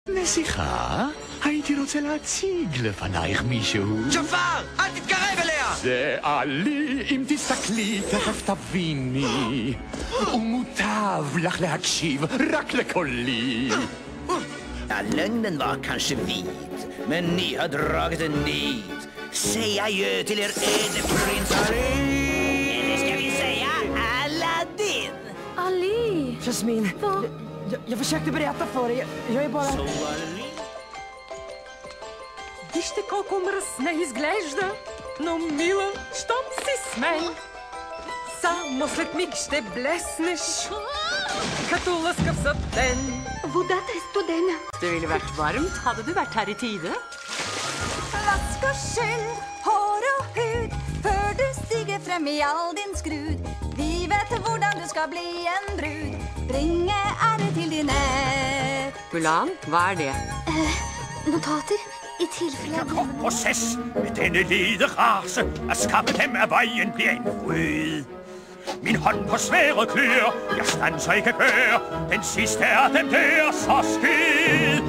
נסיכה? הייתי רוצה להציג לפנייך מישהו. ג'פר, אל תתקרב אליה! זה עלי, אם תסתכלי, תכף תביני. ומוטב לך להקשיב רק לקולי. Ja, lögnen var kanske vit, men ni har dragit en nit. Säg adjö till er prins Ali. Eller ska vi säga Aladdin? Ali! Jasmin, jag försökte berätta för dig. Jag är bara... Вижте колко мръсна изглежда, но мила, щом си с мен. Само след миг ще блеснеш, като лъскав сатен. Водата е студена. Det ville vært varmt, hadde du vært her i tide. Vask og skyll hår og hud før du stiger frem i all din skrud. Vi vet hvordan du skal bli en brud. Bringe ære til din ære. Mulan, hva er det? Notater i tilfelle... Proces med denne lede race at skaffe dem af vejen bliver en fryd. Min hånd på svære klør, jeg standser ikke gør. Den sidste er dem der, så skyd.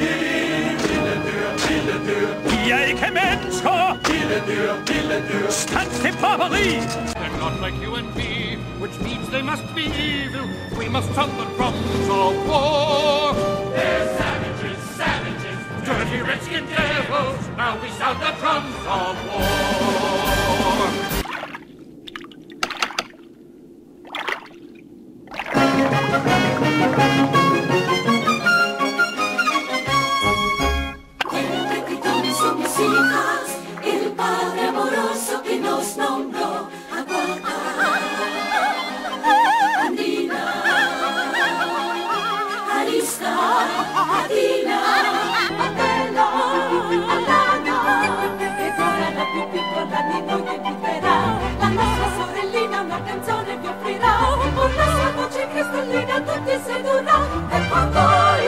De er ikke mennesker. Stans til barbari. They're not like you and me, which means they must be evil. We must sound the drums of war. They're savages, savages, dirty redskin devils. Now we sound the drums of war. Il padre amoroso que nos nombró aguarda Andina Arista Adina Bella Alana e ora la più piccola di noi debuterà la nostra sorellina una canzone vi offrirà con la sua voce cristallina tutti sedurrà e poi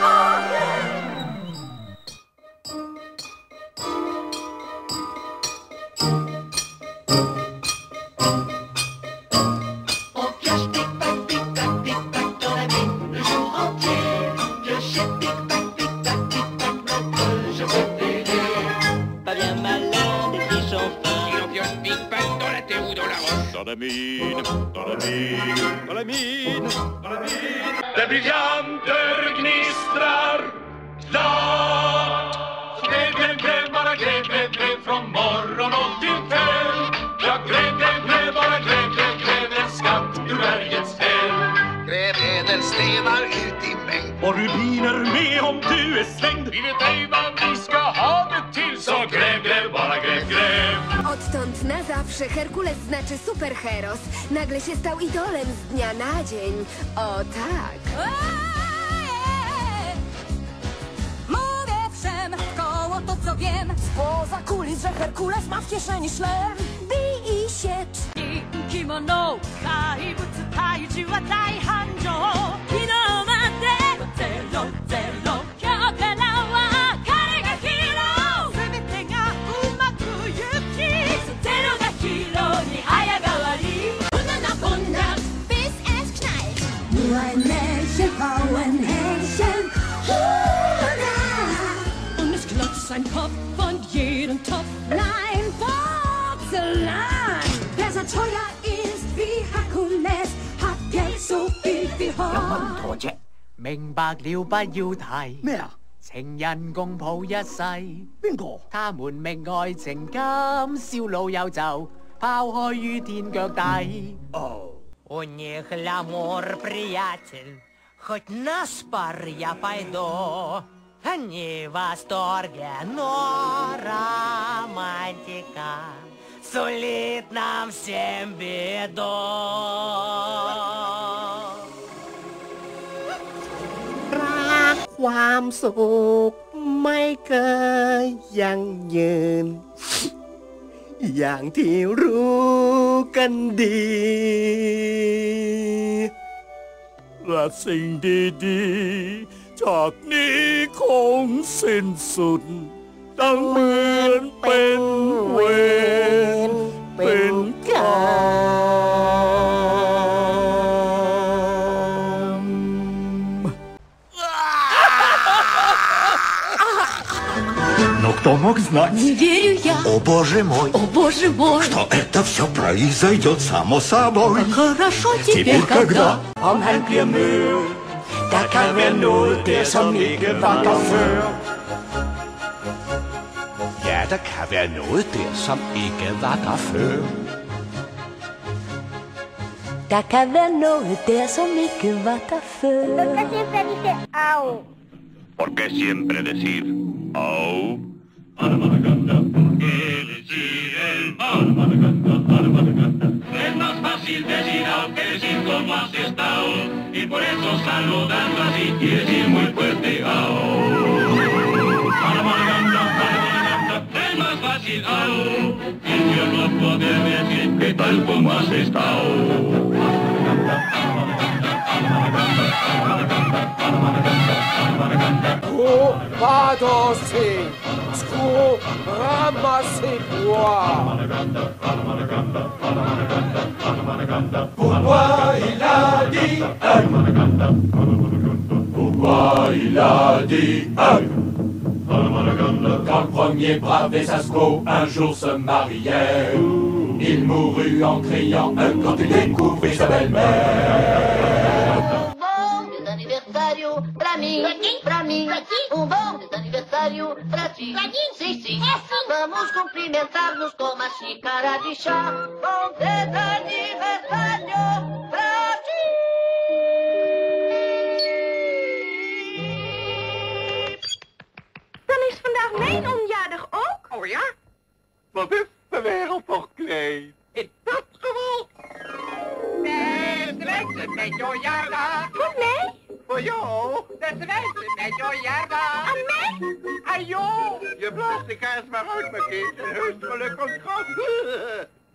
Där briljanter gnistrar klart. Gräv, gräv, gräv, bara gräv, gräv, gräv från morgon och till kväll. Ja, gräv, gräv, gräv, bara gräv, gräv, gräv en skatt ur bergets häll. Gräv ädelstenar ut i mängd. Och rubiner med om du är slängd. Vi vet ej vad vi ska ha det till. Så gräv, gräv, bara gräv, gräv. Odtąd na zawsze Herkules znaczy superheros. Nagle się stał idolem z dnia na dzień. O tak. Mówię wszem w koło to co wiem. Spoza kulis, że Herkules ma w kieszeni szlem. Bij i siecz. Kimono, kaibutsu taiju wa daihanjo. Kinomate, zero, zero, kyokara wa kare ga hiro. Subete ga umaku yuki. Zero ga hiro ni hayagawari. Unna bunna, bis es knallt. Nur ein Mädchen, Frauenhändchen. Hurra! Und es glotzt sein Kopf und jeden Topf. Nein, Porzellan. Wer so teuer ist wie Herkules, hat Geld so viel wie Horn. 明白了不要提咩啊？ 情人共抱一世， 邊個？ 他們明愛情今宵老友就拋開於天腳底。 У них l'amor, приятель, хоть на спар я пойду. Не в восторге, но романтика сулит нам всем беду. รักความสุขไม่เคยยั่งยืนอย่างที่รู้กันดีและสิ่งดีๆจากนี้คงสิ้นสุดตั้งเหมือนเป็นเวรเป็นกรรม Но кто мог знать? Не верю я. О, боже мой! О, боже мой! Что это все произойдет само собой. Хорошо теперь, когда Om han bliver mødt, der kan være noget der, som ikke var der før. Ja, der kan være noget der, som ikke var der før. Der kan være noget der, som ikke var der før. ¿Por qué siempre decir au? Es más fácil decir au que decir cómo has estado. Y por eso saludando así y decir muy fuerte au. Es más fácil au. Y yo no poder decir qué tal como has estado. Ramasser, trop ramassez-moi. Pourquoi il a dit Pourquoi il a dit Quand le premier brave des Asco un jour se mariait, il mourut en criant quand il découvrit sa belle-mère. Pra mim, bom aniversário pra ti. Sim, sim. Vamos cumprimentar-nos com uma xícara de chá. Bom aniversário pra ti. Dan is vandaag mijn onjarig ook. Oh ja? Wat is de wereld toch klein? In dat geval. Beste wensen met jouw jaardag. Voor mij? Voor jou, beste wensen met jouw jaardag. Aan mij? Aan jou. Je blaast de kaars maar uit, mijn kind. En heus geluk komt goed.